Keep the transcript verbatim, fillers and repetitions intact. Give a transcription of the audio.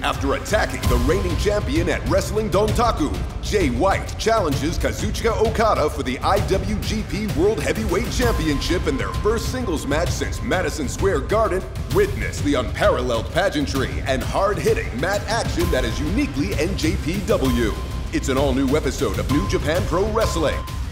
After attacking the reigning champion at Wrestling Dontaku, Jay White challenges Kazuchika Okada for the I W G P World Heavyweight Championship in their first singles match since Madison Square Garden. Witness the unparalleled pageantry and hard-hitting mat action that is uniquely N J P W. It's an all-new episode of New Japan Pro Wrestling.